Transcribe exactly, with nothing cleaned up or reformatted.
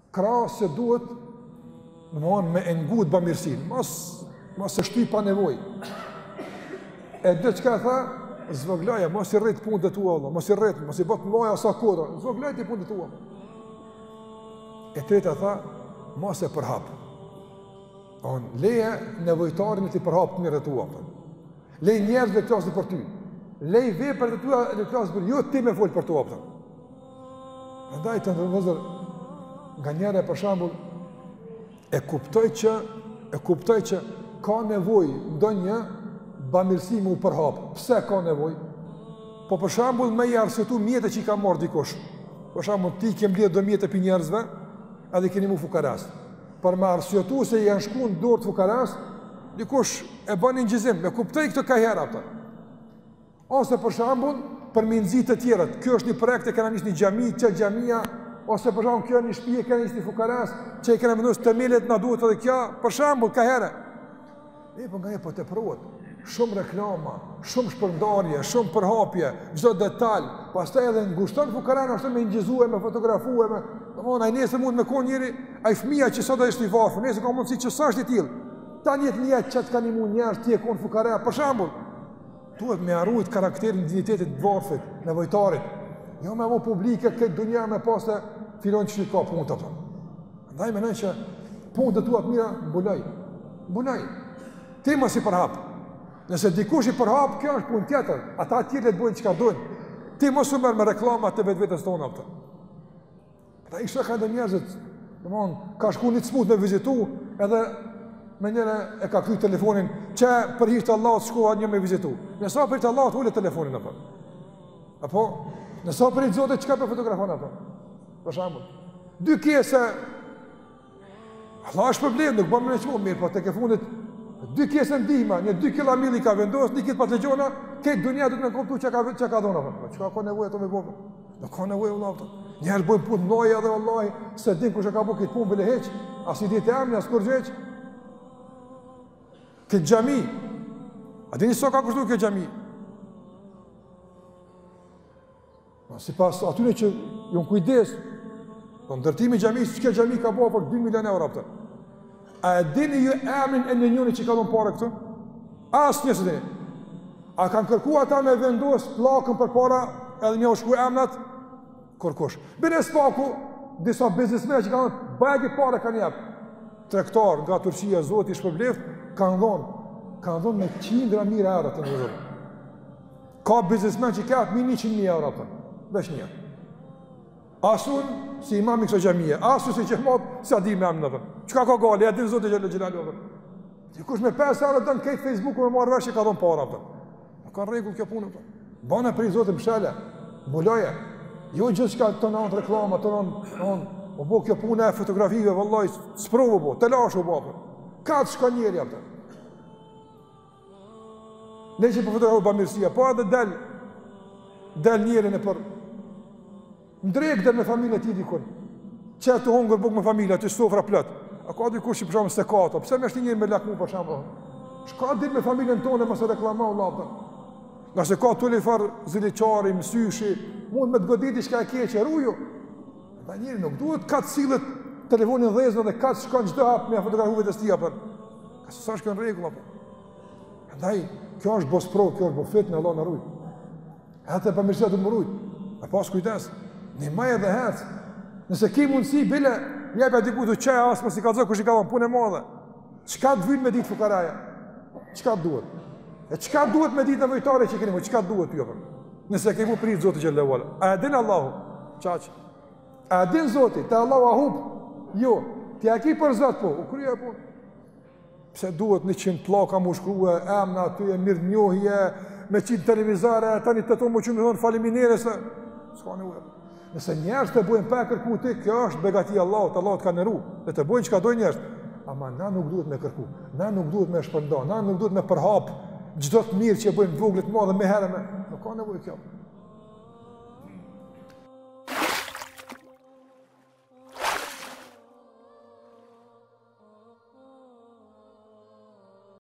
krahas se duhet në mëon me engut bamirësin, mos, mos e shty pa nevoj. E dhe që ka tha, zvoglaja, mos i rrit punët e tua, Allah, mos i rrit, mos i bët mëloja sa koda, zvoglaja ti punët e tua. E treta tha, mos e përhap. On, leje nevojtarin të i përhap të mirë e tua. Lej njerëz dhe klasë për ty. Lej vepër të tua dhe klasë për jo ti me folë për tua. Ndaj të ndërvëzër, nga njerë e për shambull, e kuptoj që, e kuptoj që ka nevoj ndo një bamirësi mu përhap. Pse ka nevoj? Po për shambull me i arsëtu mjetë që i ka marrë dikush. Për shambull ti kem lidhë do mjetë për njerëzve, edhe keni mu fukaras. Për me arsëtu se janë shku në dorë të fukaras, dikush e bën një gjizim, me kuptoj këtë ka hera pëta. Ose për shambull, për minëzit të tjerët, kjo është një projekt e kena njës një gjami, që gjamia, ose për shambull kjo një shpije, kena njës një fukaras, që i kena mënus të temelet në duhet edhe kja, për shambull ka here. E për nga e për të përrot, shumë reklama, shumë shpërndarje, shumë përhapje, çdo detalj, pastaj edhe ngushton fukaran ashtu me ingjizue, me fotografue, me, domthonë ai nesër mund me kon njëri, ai fëmia që sot është i varfër, nesër ka mundësi që sa është i tillë. Tani jetë një çat kanë mund njerëz ti e kon fukara, për shembull, duhet me harruit karakterin, dinjitetin të varfrit, nevojtarit. Jo me vë publike këtë dunja me pasë filon që ka punë të ato. Andaj mendoj që punët e tua të mira mbuloj. Mbuloj. Ti mos i përhap. Nëse dikush i përhap, kjo është punë tjetër. Ata të tjerë të bëjnë çka duan. Ti mos u merr me reklama të vetvetes tona ato. Ata isha kanë njerëzit, domthonë ka shku një smut me vizitu, edhe me njëre e ka kryer telefonin, që për hir të Allahut shkova një me vizitu. Nëse për hir të Allahut ulet telefonin apo. Apo nëse për hir të Zotit çka për fotografon apo. Për shembull, dy kese Allah është problem, nuk bëm më shumë mirë, po tek e fundit dy kese ndihma, një dy kila milli ka vendos, një kit patëgjona, këtë dunia do të më kuptoj çka ka çka ka dhënë apo. Çka ka nevojë ato me bëj. Nuk ka nevojë vëllai. Njerëz bëjnë punë mëdha edhe vallahi, se din kush e ka bëu këtë punë bile hiç, as i ditë emri, as kur gjë. Këtë gjami, a dini sa ka kushtu këtë gjami? Si pas atyre që ju në kujdes, po ndërtimi gjamisë, që këtë gjami ka bëha për dy milion euro pëtë. A e dini ju emrin e një njëni që ka dhënë pare këtë? Asë njësë dini. A kanë kërku ata me vendos plakën për para edhe një u shku emnat? Kërkush. Bine s'paku, disa biznisme që ka dhënë, bëjegi pare ka njepë. Trektar nga Turqia, Zoti i shpërbleft, kanë dhonë, kanë dhonë me qindra mira euro të në vëzërë. Ka biznismen që ka atë një qind mijë euro të, vesh një. Asun, si imam i këso gjamije, asun si që matë, si a di me amë në të. Qëka ka gali, e din Zoti i Gjellë Gjellë të. Dikush me pesë euro dënë kejtë Facebooku me marrë vesh që ka dhonë para të. Në ka regull kjo punë të. Bane për i Zotë mshele, mbuloje. Jo gjithë që ka të nënë reklama, të nënë, o bo kjo punë e fotografive, vëllaj, s'provo bo, të lashu bo, ka të shka njeri apëtë. Ne që për fotografu bëmirësia, po edhe del, del njerin e për, ndrejk del me familje ti dikun, që të hongër buk me familje, të sofra plët, a ka dikush që për shumë se ka ato, pëse me shti njeri me lakmu për shumë, shka dit me familjen tonë, mëse reklama u lapë, nga se ka të li farë ziliqari, mësyshi, mund me të goditi shka e keqe, ruju. Da njëri nuk duhet ka të cilët telefonin dheznë dhe ka të shkon qdo hapë me fotografuve të stia për. Ka se sa është kjo në regullë për. Ndaj, kjo është bospro, kjo është bofit në Allah në rujt. E të përmirësia të më rujt. E pas kujtes, një maj edhe hecë. Nëse ki mundësi, bile, jepja dikutu qaj asë për si ka zë kush i ka dhënë punë e madhe. Qka të vynë me ditë fukaraja? Qka të duhet? E qka duhet me ditë nevojtare që keni mu? Qka duhet jo për? Nëse keni mu pritë Zotë Gjellewala. A e din Allahu? Qaqë? A din Zoti, te Allahu a hub? Jo, ti a ki për Zot po, u kryja po. Pse duhet një qind plaka mu shkruhe, emna aty e mirë njohje, me qind televizare, tani të tonë mu që më thonë faliminere, se... Ska në ujë. Nëse njerës të bojnë pe kërku ti, kjo është begati Allahut, Allahut ka nëru, dhe të bojnë që ka dojnë njerës. Ama na nuk duhet me kërku, na nuk duhet me shpërnda, na nuk duhet me përhap, gjdo të mirë që e bojnë voglit ma dhe me herë me... Nuk ka nevojë kjo.